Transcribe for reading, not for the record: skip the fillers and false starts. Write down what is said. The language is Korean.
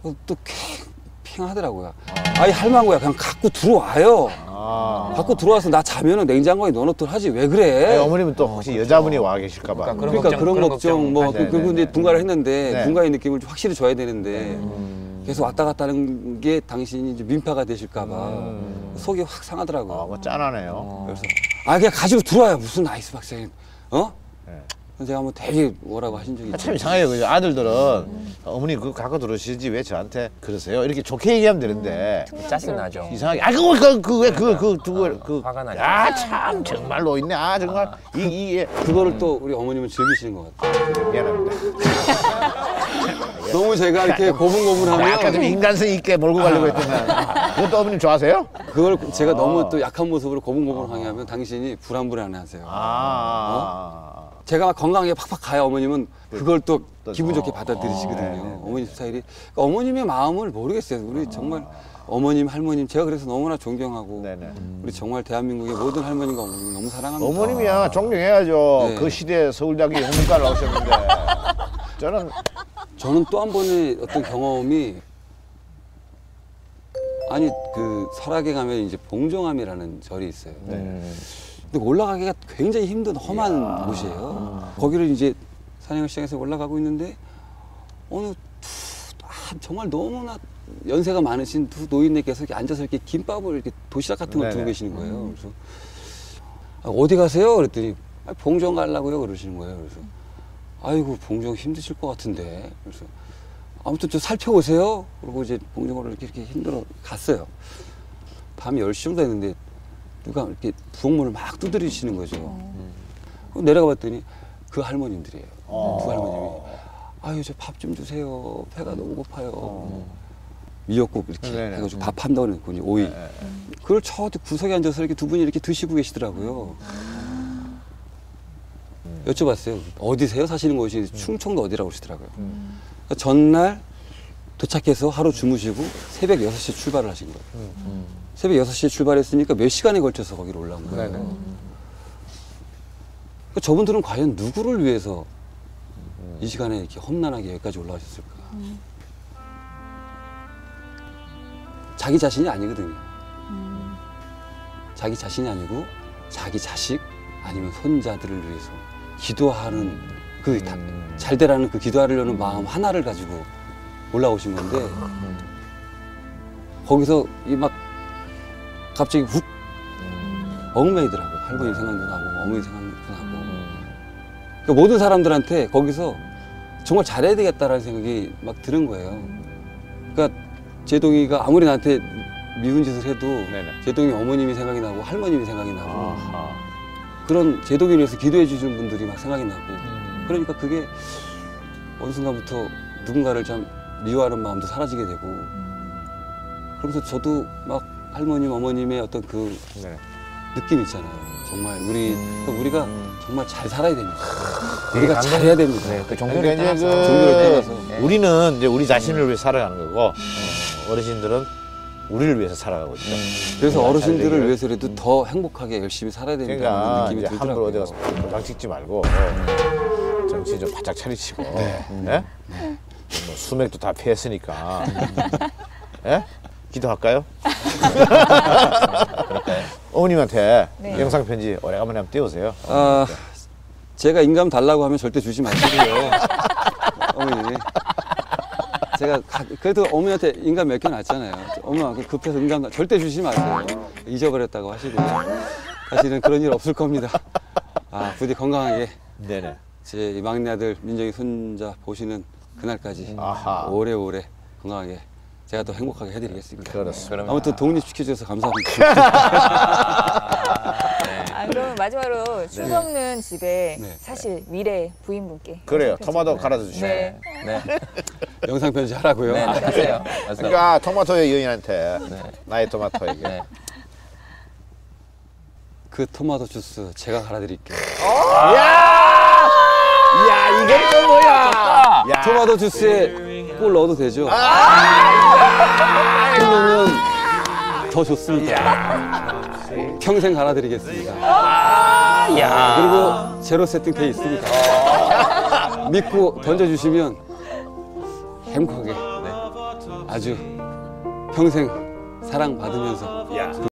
또 팽하더라고요. 아이 할망구야 그냥 갖고 들어와요. 갖고 들어와서 나 자면은 냉장고에 넣어놓도록 하지 왜 그래? 아니, 어머님은 또 혹시 여자분이 와 계실까봐. 그러니까 그런 걱정 뭐 그리고 이제 분가를 했는데 네. 분가의 느낌을 좀 확실히 줘야 되는데 계속 왔다 갔다 하는 게 당신이 이제 민폐가 되실까봐 속이 확 상하더라고요. 뭐 짠하네요. 그래서 그냥 가지고 들어와요. 무슨 아이스박스에 네. 제가 한번 되게 뭐라고 하신 적이 참 이상해요. 그죠? 아들들은 어머니 그거 갖고 들어오시지 왜 저한테 그러세요? 이렇게 좋게 얘기하면 되는데 짜증 나죠. 이상하게 그거 화가 나죠. 참 정말로 있네. 정말 이게 그거를 또 우리 어머님은 즐기시는 것 같아요. 미안합니다. 너무 제가 이렇게 고분고분하면 약간 좀 인간성 있게 몰고 가려고 했더니 그것도 어머님 좋아하세요? 그걸 제가 너무 또 약한 모습으로 고분고분하게 하면 당신이 불안불안해하세요. 제가 막 건강하게 팍팍 가야 어머님은 그걸 또 기분 좋게 받아들이시거든요. 어머님 스타일이. 그러니까 어머님의 마음을 모르겠어요. 우리 정말 어머님, 할머님 제가 그래서 너무나 존경하고 우리 정말 대한민국의 모든 할머님과 어머님 너무 사랑합니다. 어머님이야 존경해야죠. 네. 그 시대에 서울대학교 영문과를 나오셨는데 저는 또 한 번의 어떤 경험이 아니 그 설악에 가면 이제 봉정암이라는 절이 있어요. 근데 올라가기가 굉장히 힘든 험한 곳이에요. 거기를 이제 산행을 시작해서 올라가고 있는데 어느 정말 너무나 연세가 많으신 두 노인네께서 이렇게 앉아서 이렇게 김밥을 이렇게 도시락 같은 걸 두고 계시는 거예요. 그래서 어디 가세요? 그랬더니 봉정 가려고요 그러시는 거예요. 그래서 아이고 봉정 힘드실 것 같은데 그래서 아무튼 좀 살펴보세요. 그리고 이제 봉정을 이렇게 힘들어 갔어요. 밤 10시 정도 됐는데 누가 이렇게 부엌문을 막 두드리시는 거죠. 내려가 봤더니 그 할머님들이에요. 두 할머님이 아유 저 밥 좀 주세요. 배가 너무 고파요. 미역국 이렇게 해가지고 밥 한다고 그랬거든요. 오이. 그걸 저 구석에 앉아서 이렇게 두 분이 이렇게 드시고 계시더라고요. 여쭤봤어요. 어디세요? 사시는 곳이 충청도 어디라고 그러시더라고요. 그러니까 전날 도착해서 하루 주무시고 새벽 6시에 출발을 하신 거예요. 새벽 6시에 출발했으니까 몇 시간에 걸쳐서 거기로 올라온 거예요. 그러니까 저분들은 과연 누구를 위해서 이 시간에 이렇게 험난하게 여기까지 올라가셨을까? 자기 자신이 아니거든요. 자기 자신이 아니고 자기 자식 아니면 손자들을 위해서 기도하는 그 잘 되라는 그 기도하려는 마음 하나를 가지고 올라오신 건데 거기서 이 막 갑자기 훅 얽매이더라고요. 할머니 생각도 나고 어머니 생각도 나고 그러니까 모든 사람들한테 거기서 정말 잘해야 되겠다라는 생각이 막 드는 거예요. 그러니까 제동이가 아무리 나한테 미운 짓을 해도 제동이 어머님이 생각이 나고 할머님이 생각이 나고 그런 제동이를 위해서 기도해 주시는 분들이 막 생각이 나고 그러니까 그게 어느 순간부터 누군가를 참 미워하는 마음도 사라지게 되고 그러면서 저도 막 할머님 어머님의 어떤 그 느낌 있잖아요. 정말 우리가 정말 잘 살아야 됩니다. 우리가 잘해야 됩니다. 그 종교를 그러니까 떠나서. 종교를 떠나서. 우리는 이제 우리 자신을 위해 살아가는 거고 어르신들은 우리를 위해서 살아가거든요. 그래서 어르신들을 위해서라도 더 행복하게 열심히 살아야 된다는 그러니까 느낌이 이제 함부로 어디 들더라고요. 가서 도장 찍지 말고 정신 좀 바짝 차리시고 예? 뭐 수맥도 다 피했으니까 예? 기도할까요? 어머님한테 영상 편지 오래간만에 한번 띄우세요. 제가 인감 달라고 하면 절대 주지 마시고요. 어머니. 제가 그래도 어머니한테 인감 몇 개 놨잖아요. 엄마 급해서 인감 절대 주지 마세요. 잊어버렸다고 하시고요. 사실은 그런 일 없을 겁니다. 부디 건강하게 제 막내 아들 민정이 손자 보시는 그날까지 오래오래 건강하게 제가 더 행복하게 해드리겠습니다. 그렇습니다. 아무튼 독립시켜주셔서 감사합니다. 그러면 마지막으로 술 먹는 집에 사실 미래 부인분께 그래요. 토마토 갈아서 주시면 영상 편지 하라고요? 네, 하세요. 그러니까 토마토의 여인한테 나의 토마토에게 그 토마토 주스 제가 갈아드릴게요. 야 이게 또 뭐야? 토마토 주스에 꿀 넣어도 되죠? 그러면 더 좋습니다. 평생 갈아드리겠습니다. 그리고 제로 세팅 돼 있습니다. 믿고 던져주시면 행복하게 아주 평생 사랑받으면서 야.